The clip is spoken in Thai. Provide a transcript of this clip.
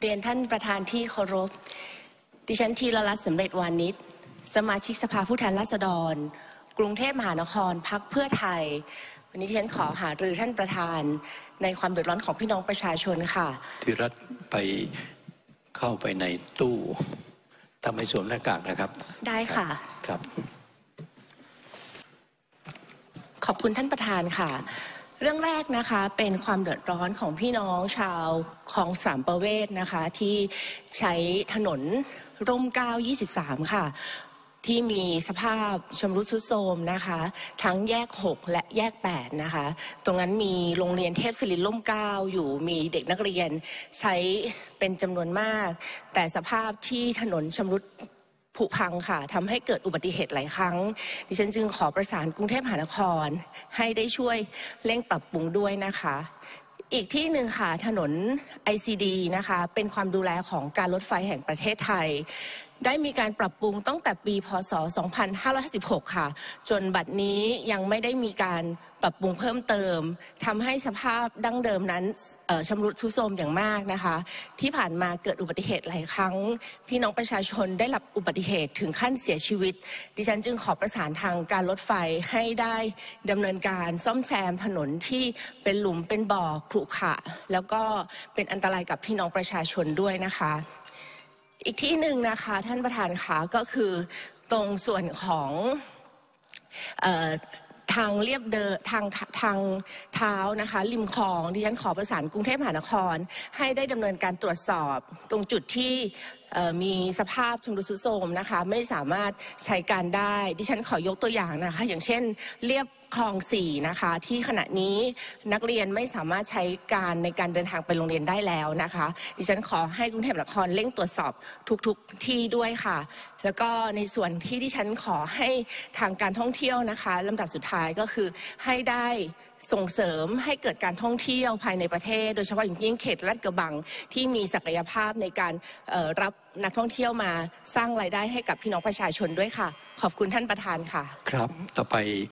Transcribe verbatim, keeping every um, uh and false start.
เรียนท่านประธานที่เคารพดิฉันธีรรัตน์สำเร็จวานิชสมาชิกสภาผู้แทนราษฎรกรุงเทพมหานครพรรคเพื่อไทยวันนี้ดิฉันขอหารือท่านประธานในความเดือดร้อนของพี่น้องประชาชนค่ะธีรรัตน์ไปเข้าไปในตู้ทำให้สวมหน้ากากนะครับได้ค่ะครับขอบคุณท่านประธานค่ะเรื่องแรกนะคะเป็นความเดือดร้อนของพี่น้องชาวคลองสามประเวศนะคะที่ใช้ถนนร่มเกล้ายี่สิบสามค่ะที่มีสภาพชำรุดทรุดโทรมนะคะทั้งแยกหกและแยกแปดนะคะตรงนั้นมีโรงเรียนเทพศิรินร่มเกล้าอยู่มีเด็กนักเรียนใช้เป็นจำนวนมากแต่สภาพที่ถนนชำรุดผุพังค่ะทำให้เกิดอุบัติเหตุหลายครั้งดิฉันจึงขอประสานกรุงเทพมหานครให้ได้ช่วยเร่งปรับปรุงด้วยนะคะอีกที่หนึ่งค่ะถนน ไอ ซี ดี นะคะเป็นความดูแลของการรถไฟแห่งประเทศไทยได้มีการปรับปรุงตั้งแต่ปีพ.ศ. สองพันห้าร้อยห้าสิบหกค่ะจนบัดนี้ยังไม่ได้มีการปรับปรุงเพิ่มเติมทำให้สภาพดั้งเดิมนั้นชำรุดทรุดโทรมอย่างมากนะคะที่ผ่านมาเกิดอุบัติเหตุหลายครั้งพี่น้องประชาชนได้รับอุบัติเหตุถึงขั้นเสียชีวิตดิฉันจึงขอประสานทางการรถไฟให้ได้ดำเนินการซ่อมแซมถนนที่เป็นหลุมเป็นบ่อขรุขระแล้วก็เป็นอันตรายกับพี่น้องประชาชนด้วยนะคะอีกที่หนึ่งนะคะท่านประธานคะก็คือตรงส่วนของเอ่อทางเรียบเดินทางทางเท้านะคะริมคลองดิฉันขอประสานกรุงเทพมหานครให้ได้ดำเนินการตรวจสอบตรงจุดที่มีสภาพชำรุดทรุดโทรมนะคะไม่สามารถใช้การได้ดิฉันขอยกตัวอย่างนะคะอย่างเช่นเรียบคลองสี่นะคะที่ขณะนี้นักเรียนไม่สามารถใช้การในการเดินทางไปโรงเรียนได้แล้วนะคะดิฉันขอให้กรุงเทพมหานครเร่งตรวจสอบทุกๆที่ด้วยค่ะแล้วก็ในส่วนที่ดิฉันขอให้ทางการท่องเที่ยวนะคะลำดับสุดท้ายก็คือให้ได้ส่งเสริมให้เกิดการท่องเที่ยวภายในประเทศโดยเฉพาะอย่างยิ่งเขตลาดกระบังที่มีศักยภาพในการรับนักท่องเที่ยวมาสร้างรายได้ให้กับพี่น้องประชาชนด้วยค่ะขอบคุณท่านประธานค่ะครับต่อไป